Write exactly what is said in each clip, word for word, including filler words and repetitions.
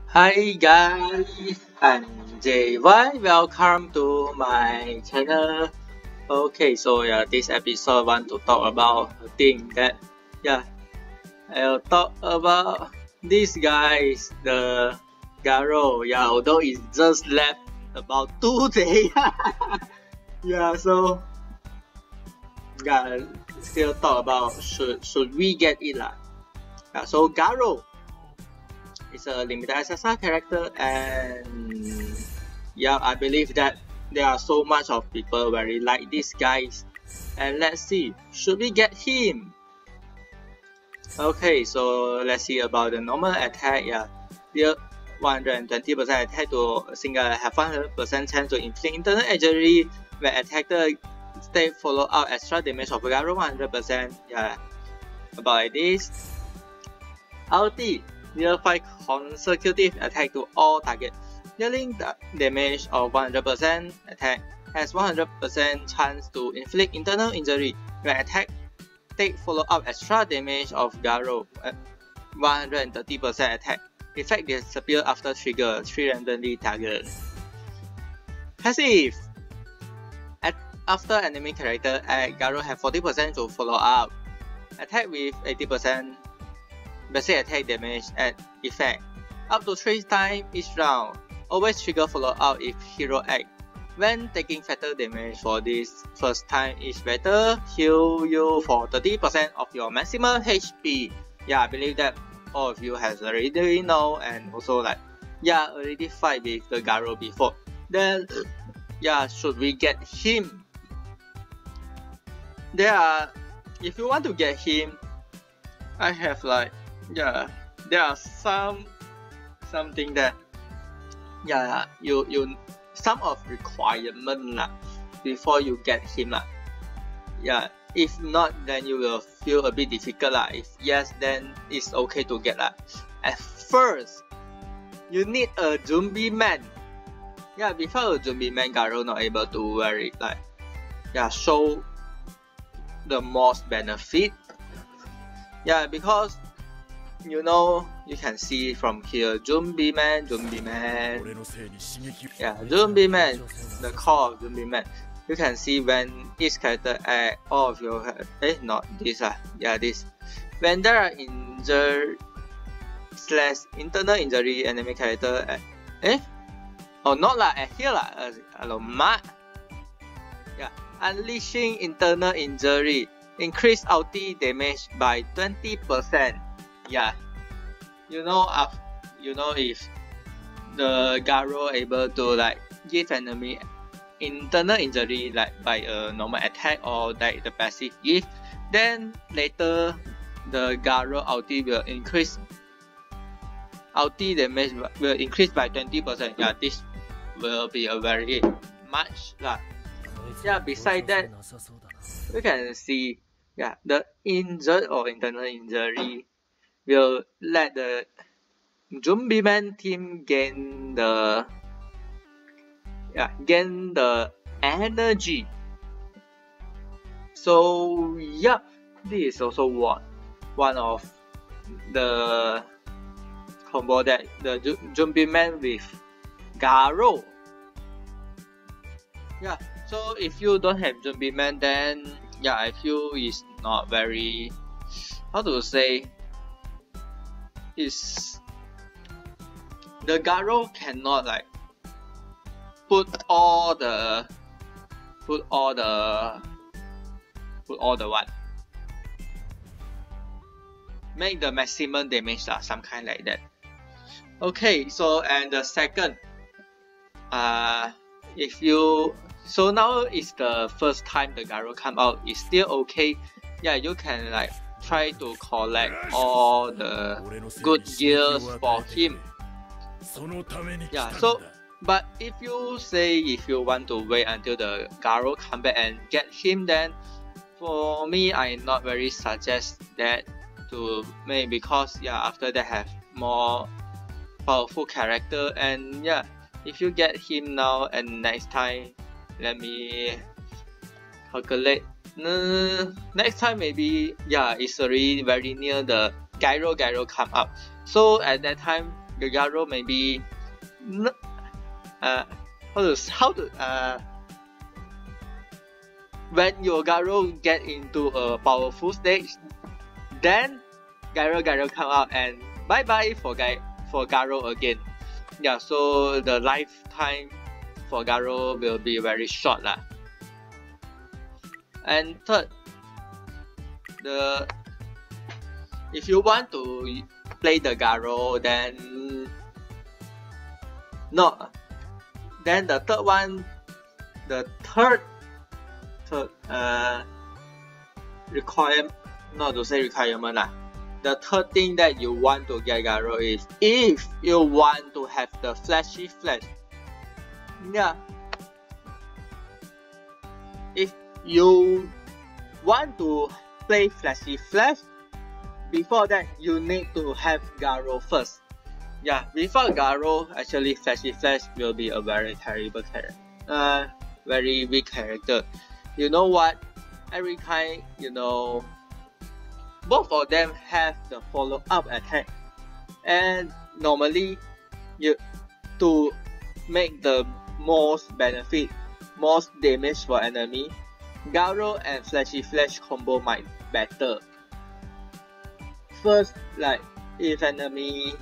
Hi guys, I'm J Y. Welcome to my channel. Okay, so yeah, this episode I want to talk about a thing that yeah, I'll talk about these guys, the Garou. Yeah, although it just left about two days. yeah, so yeah, still talk about should should we get it lah? Yeah, so Garou. It's a limited S S R character, and yeah, I believe that there are so much of people very like these guys. And let's see, should we get him? Okay, so let's see about the normal attack. Yeah, deal one hundred twenty percent attack to a single, have one hundred percent chance to inflict internal injury when attacker stay follow out extra damage of Garou one hundred percent. Yeah, about like this. Ulti. Deal five consecutive attack to all targets, dealing the damage of one hundred percent. Attack has one hundred percent chance to inflict internal injury when attack take follow up extra damage of Garou at one hundred thirty percent attack. Effect disappear after trigger three randomly target. Passive. At, after enemy character act, Garou have forty percent to follow up. Attack with eighty percent basic attack damage at effect, up to three times each round. Always trigger follow up if hero act. When taking fatal damage for this first time each battle, heal you for thirty percent of your maximum H P. Yeah, I believe that all of you has already know, and also like yeah, already fight with the Garou before. Then yeah, should we get him? There are, if you want to get him, I have like yeah, there are some something that yeah you you some of requirement lah before you get him lah. Yeah, if not then you will feel a bit difficult lah. If yes, then it's okay to get lah. At first, you need a zombie man. Yeah, before a zombie man, Garou not able to wear it like yeah show the most benefit. Yeah, because you know, you can see from here, Zombie Man, Zombie Man. Yeah, Zombie Man, the core of Zombie Man. You can see when each character act, all of you have, eh, not this ah, yeah, this. When there are injured slash internal injury enemy character at, eh, oh not lah, at here lah, uh, alamak. Yeah, unleashing internal injury, increase ulti damage by twenty percent. Yeah, you know, uh, you know if the Garou able to like give enemy internal injury like by a normal attack or like the passive give, then later the Garou ulti will increase. Ulti damage will increase by twenty percent. Yeah, this will be a very much lah. Yeah, beside that, we can see yeah the injured or internal injury will let the Zombie Man team gain the yeah gain the energy. So yeah, this is also one one of the combo that the Zombie Man with Garou. Yeah, so if you don't have Zombie Man, then yeah, I feel it's not very, how to say, is the Garou cannot like put all the put all the put all the what make the maximum damage lah, some kind like that. Okay, so and the second, uh if you so now is the first time the Garou come out, is still okay. Yeah, you can like try to collect all the good gears for him. Yeah, so but if you say if you want to wait until the Garou come back and get him, then for me I not very suggest that to make, because yeah after that have more powerful character, and yeah if you get him now and next time, let me calculate. Uh, next time maybe yeah it's already very near the Gyro Gyro come up, so at that time your Garou maybe uh, how to how to uh, when your Garou get into a powerful stage, then Garou Garou come out and bye bye for Gai for Garou again. Yeah, so the lifetime for Garou will be very short lah. And third, the if you want to play the Garou, then no, then the third one, the third third uh requirement, not to say requirement lah. The third thing that you want to get Garou is if you want to have the flashy flash. Yeah. If you want to play flashy flash, before that you need to have Garou first. Yeah, before Garou, actually flashy flash will be a very terrible character. Uh, very weak character. You know what? Every time, you know, both of them have the follow-up attack, and normally you to make the most benefit, most damage for enemy, Garou and Flashy Flash combo might better. First, like if enemy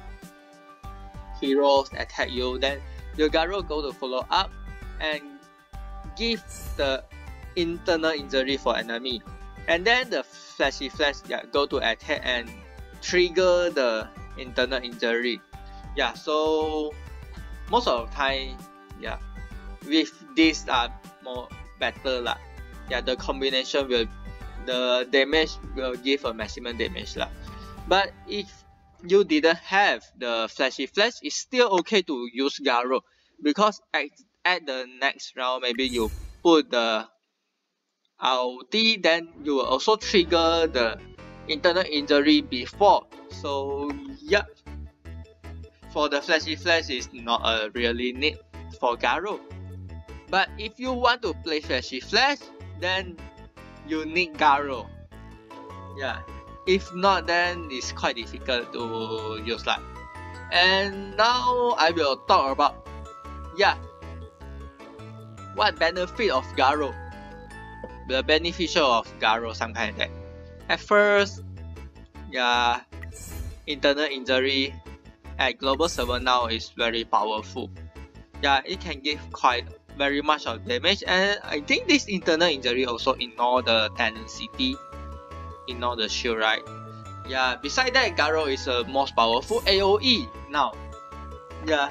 heroes attack you, then your Garou go to follow up and give the internal injury for enemy. And then the Flashy Flash, yeah, go to attack and trigger the internal injury. Yeah, so most of the time, yeah, with this are uh, more better lah. Yeah, the combination will, the damage will give a maximum damage lah. But if you didn't have the Flashy Flash, it's still okay to use Garou, because at, at the next round maybe you put the ulti, then you will also trigger the internal injury before. So yeah, for the Flashy Flash is not a really need for Garou. But if you want to play Flashy Flash, then you need Garou. Yeah, if not, then it's quite difficult to use that. And now I will talk about, yeah, what benefit of Garou. The beneficial of Garou, some kind of that. At first, yeah, internal injury at global server now is very powerful. Yeah, it can give quite very much of damage, and I think this internal injury also ignore the tenacity, ignore the shield, right? Yeah, beside that, Garou is the most powerful A O E now. Yeah.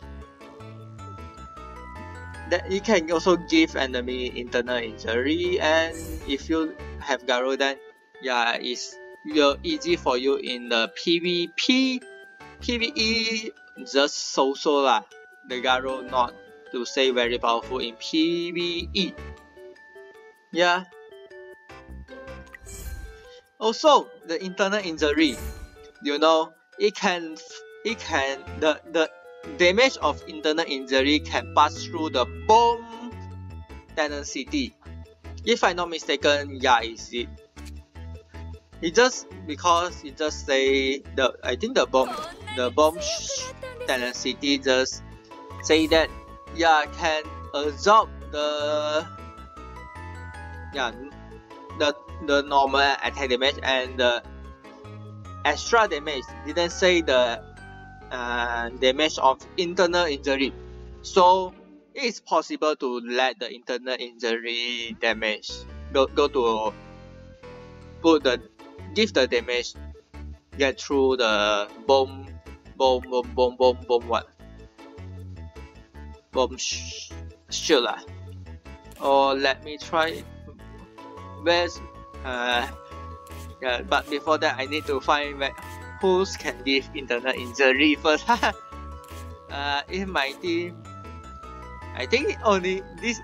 That it can also give enemy internal injury, and if you have Garou, then yeah, it's will easy for you in the PvP. PvE just so-so lah. The Garou not to say very powerful in PvE. Yeah. Also, the internal injury, you know, it can it can the the damage of internal injury can pass through the bomb tenacity. If I'm not mistaken, yeah, is it? It just because it just say the I think the bomb the bomb tenacity just say that yeah can absorb the yeah the the normal attack damage and the extra damage. Didn't say the uh, damage of internal injury. So it is possible to let the internal injury damage go go to put the give the damage get through the bomb bomb bomb bomb bomb bomb what bomb sh shield lah. Or let me try where's uh yeah, but before that I need to find where who can give internal injury first. uh in my team I think only this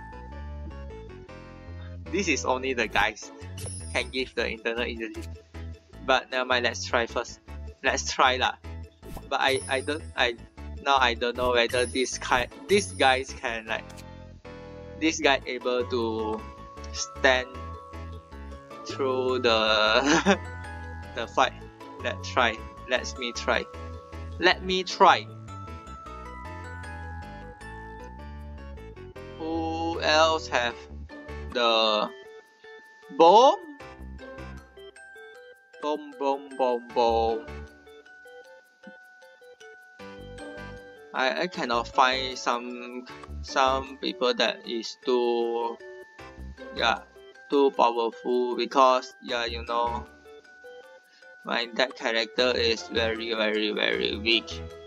this is only the guys can give the internal injury. But never mind, let's try first. Let's try lah. But I I don't I now I don't know whether this kind these guys can like this guy able to stand through the the fight. Let's try. Let me try. Let me try. Who else have the bomb? Boom, boom, boom, boom. I, I cannot find some some people that is too yeah too powerful because yeah you know my that character is very very very weak.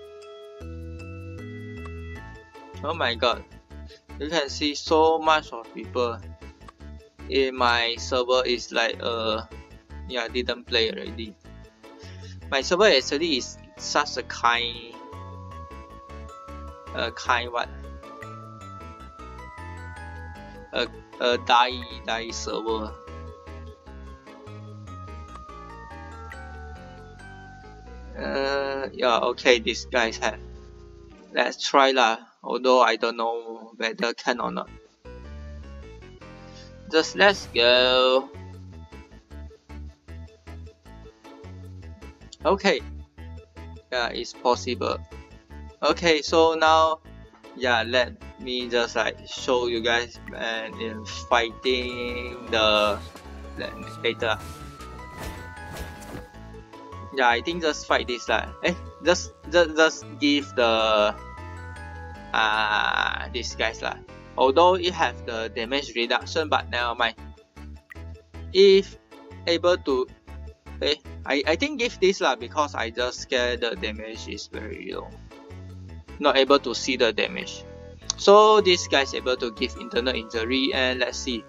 Oh my god, you can see so much of people in my server is like uh yeah didn't play already. My server actually is such a kind a kind what a, a die die server. Uh, yeah, okay, these guys have. Let's try lah. Although I don't know whether can or not. Just let's go. Okay. Yeah, it's possible. Okay, so now, yeah, let me just like show you guys and in fighting the later. Yeah, I think just fight this lah. Eh, just just just give the uh these guys lah. Although it have the damage reduction, but never mind. If able to, eh, I I think give this lah because I just scared the damage is very low. Not able to see the damage. So this guy is able to give internal injury and let's see.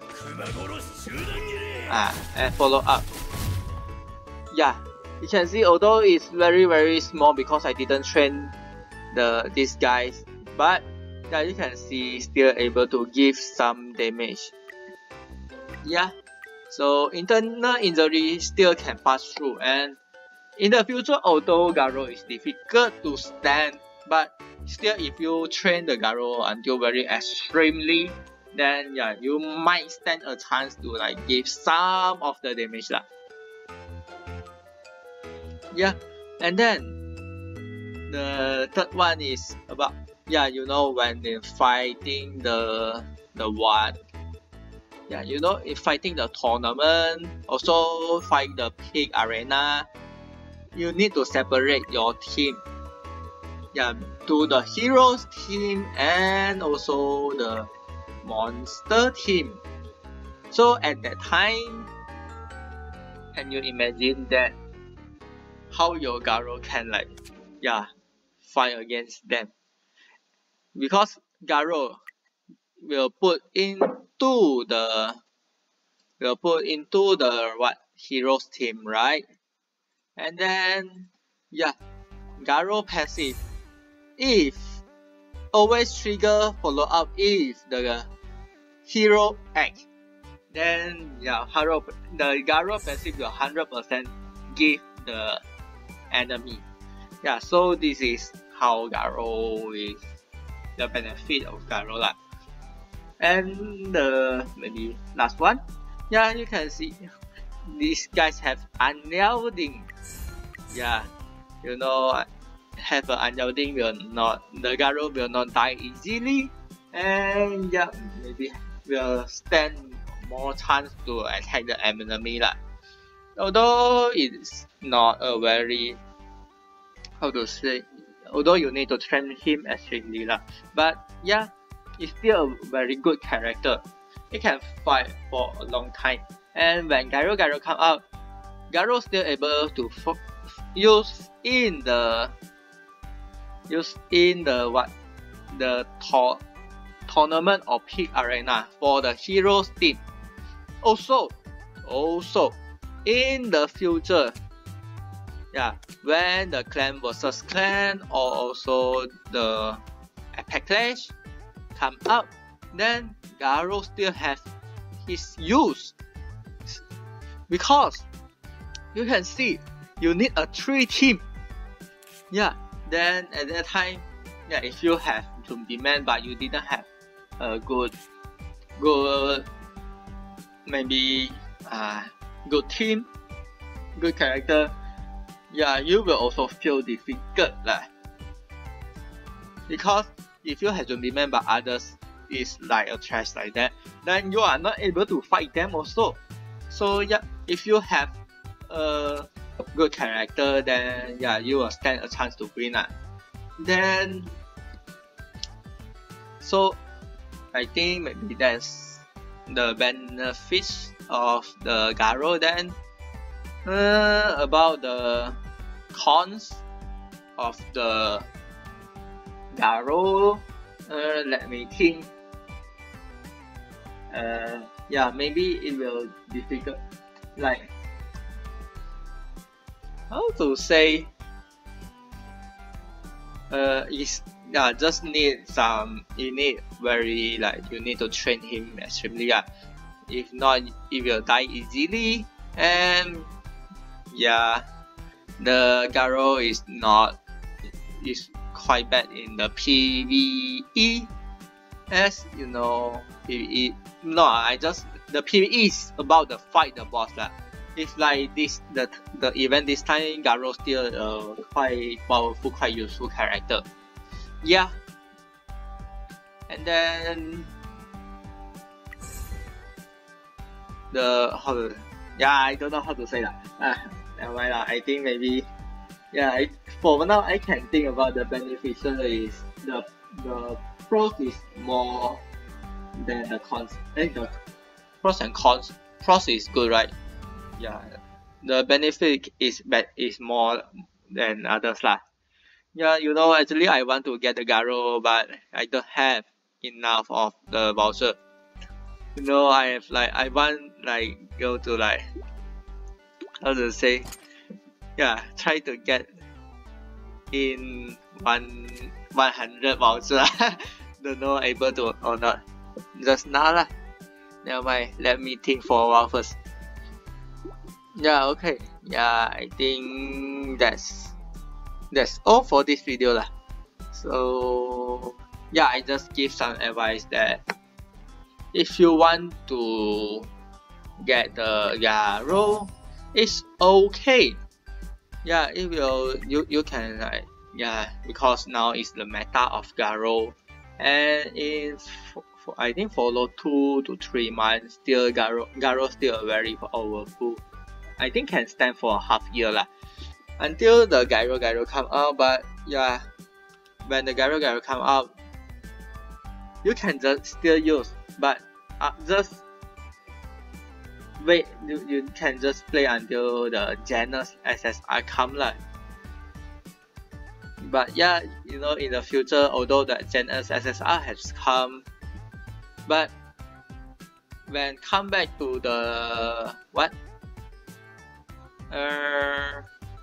Ah, and follow up. Yeah. You can see although it's very very small because I didn't train the these guys, but yeah you can see still able to give some damage. Yeah, so internal injury still can pass through, and in the future although Garou is difficult to stand, but still if you train the Garou until very extremely, then yeah you might stand a chance to like give some of the damage lah. Yeah, and then the third one is about yeah you know when they're fighting the the what yeah you know if fighting the tournament, also fight the pig arena, you need to separate your team. Yeah, to the heroes team and also the monster team. So at that time, can you imagine that? How your Garou can like yeah fight against them, because Garou will put into the will put into the what heroes team, right? And then yeah Garou passive if always trigger follow up if the hero act, then yeah hero, the Garou passive will one hundred percent give the enemy. Yeah, so this is how Garou is the benefit of Garou lah. And the maybe last one, yeah you can see these guys have unyielding. Yeah, you know have an unyielding will not the Garou will not die easily, and yeah maybe will stand more chance to attack the enemy lah. Although it's not a very how to say, although you need to train him extremely lah, but yeah, it's still a very good character. He can fight for a long time, and when Garou Garou come out, Garou still able to use in the use in the what the to tournament or pig arena for the heroes team. Also, also. In the future, yeah, when the clan versus clan or also the epic clash come up, then Garou still have his use, because you can see you need a three team. Yeah, then at that time, yeah, if you have to demand but you didn't have a good, good, maybe uh. good team, good character, yeah, you will also feel difficult lah. Because if you have to remember others is like a trash like that, then you are not able to fight them also. So yeah, if you have a good character, then yeah, you will stand a chance to win lah. Then, so I think maybe that's the benefits of the Garou. Then uh, about the cons of the Garou, uh, let me think. Uh, yeah, maybe it will difficult. Like how to say? Uh, is yeah, just need some. You need very like you need to train him extremely. Yeah, if not, he will die easily. And yeah, the Garou is not is quite bad in the PvE. As you know, PvE. No, I just the PvE is about the fight the boss lah. It's like this the the event this time Garou still a uh, quite powerful, quite useful character. Yeah. And then the how to, yeah, I don't know how to say that. Ah, never mind lah. I think maybe yeah. I, for now, I can think about the beneficial is the the pros is more than the cons. I think the pros and cons. Pros is good, right? Yeah, the benefit is bad is more than others lah. Yeah, you know, actually I want to get the Garou, but I don't have enough of the voucher. You know, I have like I want like go to like how to say, yeah, try to get in one one hundred voucher. Don't know able to or not. Just now lah. Never mind. Let me think for a while first. Yeah, okay. Yeah, I think that's that's all for this video lah. So yeah, I just give some advice that if you want to get the Garou, it's okay. Yeah, it will you you can like yeah, because now is the meta of Garou, and in for, I think follow two to three months still Garou Garou still very powerful. I think can stand for a half year lah, until the Garou Garou come out. But yeah, when the Garou Garou come out, you can just still use, but uh, just wait. You, you can just play until the Janus S S R come lah. But yeah, you know, in the future, although the Janus S S R has come, but when come back to the what? Uh,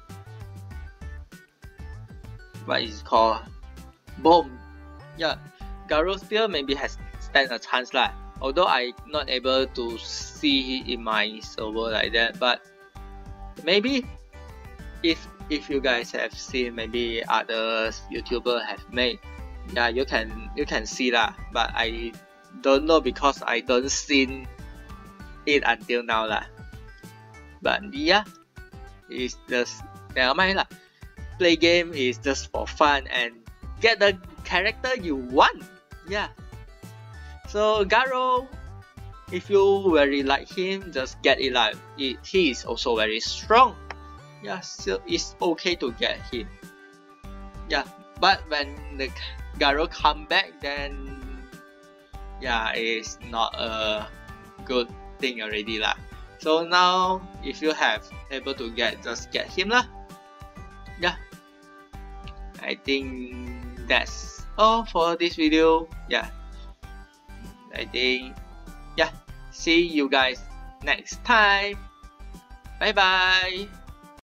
what is it called? Boom. Yeah, Garou still maybe has stand a chance lah. Although I not able to see in my server like that, but maybe if if you guys have seen, maybe others YouTuber have made, yeah, you can you can see lah. But I don't know because I don't seen it until now lah. But yeah. It's just never mind lah. Play game is just for fun and get the character you want. Yeah. So Garou, if you very like him, just get it lah. It, he is also very strong. Yeah, so it's okay to get him. Yeah, but when the Garou come back, then yeah, it's not a good thing already lah. So now, if you have able to get, just get him lah. Yeah, I think that's all for this video. Yeah, I think yeah. See you guys next time. Bye bye.